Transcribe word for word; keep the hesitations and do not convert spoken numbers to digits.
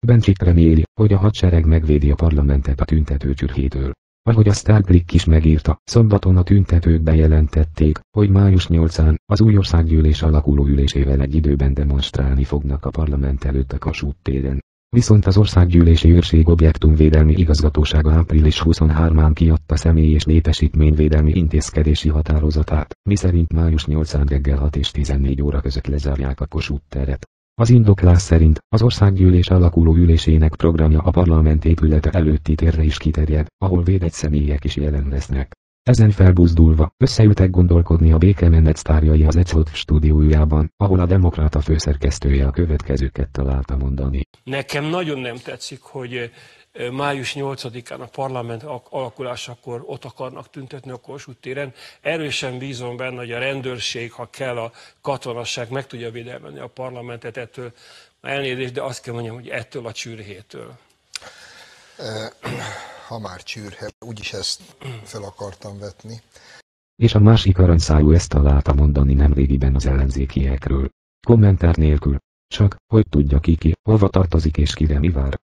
Bencsik reméli, hogy a hadsereg megvédi a parlamentet a tüntető csürhétől. Ahogy a Starklik is megírta, szombaton a tüntetők bejelentették, hogy május nyolcadikán az új országgyűlés alakuló ülésével egy időben demonstrálni fognak a parlament előtt a Kossuth téren. Viszont az Országgyűlési Őrség Objektumvédelmi Igazgatósága április huszonharmadikán kiadta személy- és létesítményvédelmi intézkedési határozatát, miszerint május nyolcadikán reggel hat és tizennégy óra között lezárják a Kossuth teret. Az indoklás szerint az országgyűlés alakuló ülésének programja a parlament épülete előtti térre is kiterjed, ahol védett személyek is jelen lesznek. Ezen felbuzdulva, összeültek gondolkodni a békemenet sztárjai az Eckhot stúdiójában, ahol a Demokrata főszerkesztője a következőket találta mondani. Nekem nagyon nem tetszik, hogy május nyolcadikán a parlament alakulásakor ott akarnak tüntetni a Kossuth téren. Erősen bízom benne, hogy a rendőrség, ha kell, a katonasság meg tudja védelmezni a parlamentet ettől. Elnézést, de azt kell mondjam, hogy ettől a csürhétől. Ha már csürhe, úgyis ezt fel akartam vetni. És a másik aranyszájú ezt találta mondani nemrégiben az ellenzékiekről. Kommentár nélkül. Csak, hogy tudja ki ki, hova tartozik és kire mi vár.